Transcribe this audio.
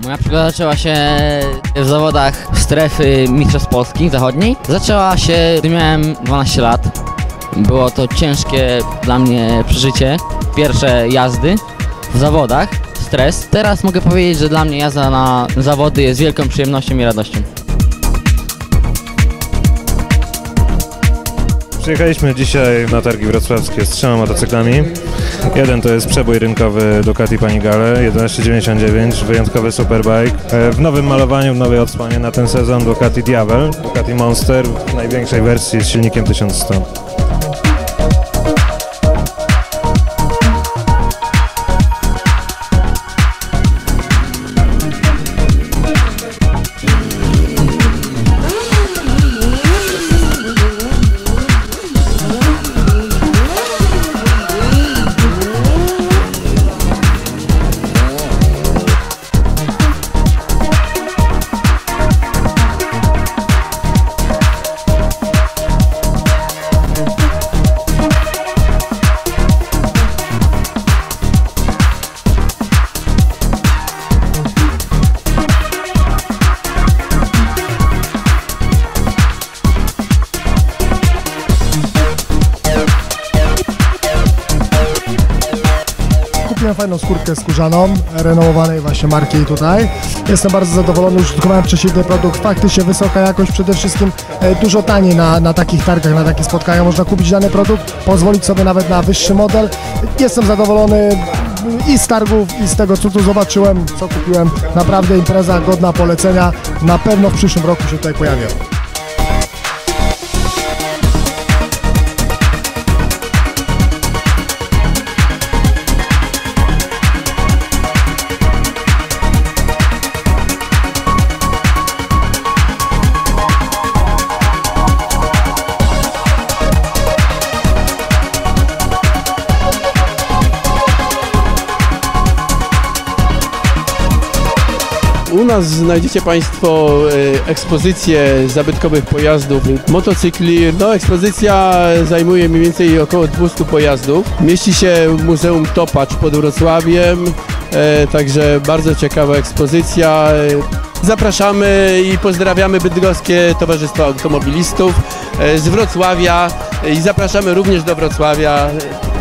Moja przygoda zaczęła się w zawodach strefy Mistrzostw Polski Zachodniej. Zaczęła się, gdy miałem 12 lat. Było to ciężkie dla mnie przeżycie. Pierwsze jazdy w zawodach, stres. Teraz mogę powiedzieć, że dla mnie jazda na zawody jest wielką przyjemnością i radością. Przyjechaliśmy dzisiaj na targi wrocławskie z 3 motocyklami. Jeden to jest przebój rynkowy Ducati Panigale 1199, wyjątkowy superbike. W nowym malowaniu, w nowej odsłonie na ten sezon Ducati Diavel, Ducati Monster w największej wersji z silnikiem 1100. Kupiłem fajną skórkę skórzaną, renomowanej właśnie marki tutaj. Jestem bardzo zadowolony, już użytkowałem przeciwny produkt, faktycznie wysoka jakość, przede wszystkim dużo taniej na takich targach, na takich spotkaniach można kupić dany produkt, pozwolić sobie nawet na wyższy model. Jestem zadowolony i z targów, i z tego co tu zobaczyłem, co kupiłem. Naprawdę impreza godna polecenia, na pewno w przyszłym roku się tutaj pojawię. U nas znajdziecie Państwo ekspozycję zabytkowych pojazdów, motocykli. No, ekspozycja zajmuje mniej więcej około 200 pojazdów. Mieści się w Muzeum Topacz pod Wrocławiem, także bardzo ciekawa ekspozycja. Zapraszamy i pozdrawiamy Bydgoskie Towarzystwo Automobilistów z Wrocławia i zapraszamy również do Wrocławia.